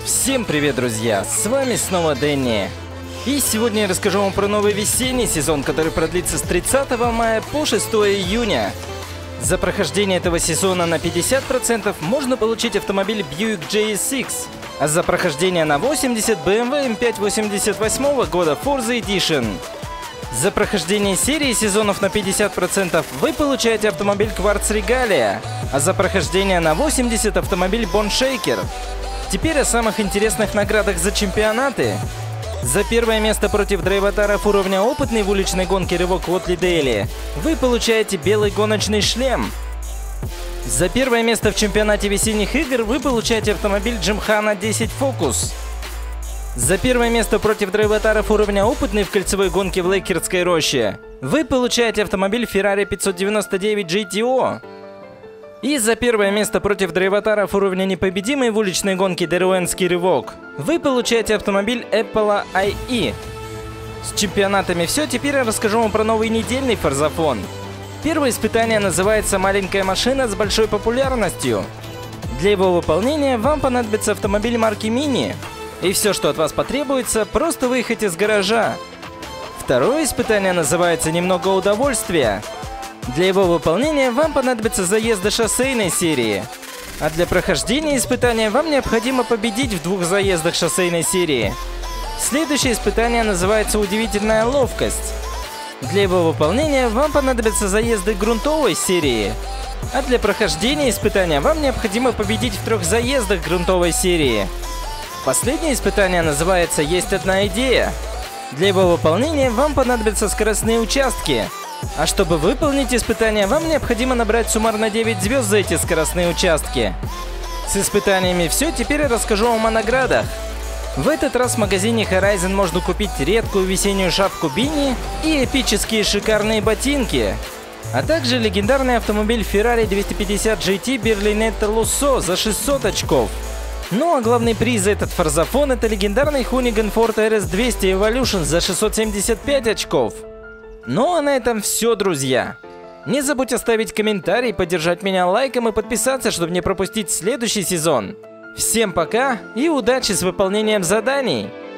Всем привет, друзья! С вами снова Дэнни. И сегодня я расскажу вам про новый весенний сезон, который продлится с 30 мая по 6 июня. За прохождение этого сезона на 50% можно получить автомобиль Buick GSX, а за прохождение на 80% BMW M5 88 года Forza Edition. За прохождение серии сезонов на 50% вы получаете автомобиль Quartz Regalia, а за прохождение на 80% автомобиль Bone Shaker. Теперь о самых интересных наградах за чемпионаты. За первое место против драйватаров уровня опытный в уличной гонке рывок Уотли Дейли вы получаете белый гоночный шлем. За первое место в чемпионате весенних игр вы получаете автомобиль Джимхана 10 Focus. За первое место против драйватаров уровня опытный в кольцевой гонке в Лейкердской роще вы получаете автомобиль Ferrari 599 GTO. И за первое место против драйватаров уровня непобедимой в уличной гонке Деруэнский рывок вы получаете автомобиль Apollo IE. С чемпионатами все, теперь я расскажу вам про новый недельный форзафон. Первое испытание называется «Маленькая машина с большой популярностью». Для его выполнения вам понадобится автомобиль марки Mini. И все, что от вас потребуется, просто выехать из гаража. Второе испытание называется «Немного удовольствия». Для его выполнения вам понадобится заезды шоссейной серии. А для прохождения испытания вам необходимо победить в 2 заездах шоссейной серии. Следующее испытание называется «Удивительная ловкость». Для его выполнения вам понадобятся заезды грунтовой серии. А для прохождения испытания вам необходимо победить в 3 заездах грунтовой серии. Последнее испытание называется «Есть одна идея». Для его выполнения вам понадобятся скоростные участки. А чтобы выполнить испытание, вам необходимо набрать суммарно 9 звезд за эти скоростные участки. С испытаниями все, теперь я расскажу вам о наградах. В этот раз в магазине Horizon можно купить редкую весеннюю шапку Бинни и эпические шикарные ботинки, а также легендарный автомобиль Ferrari 250 GT Berlinetta Lusso за 600 очков. Ну а главный приз за этот форзафон — это легендарный Hoonigan Ford RS200 Evolution за 675 очков. Ну а на этом все, друзья. Не забудь оставить комментарий, поддержать меня лайком и подписаться, чтобы не пропустить следующий сезон. Всем пока и удачи с выполнением заданий!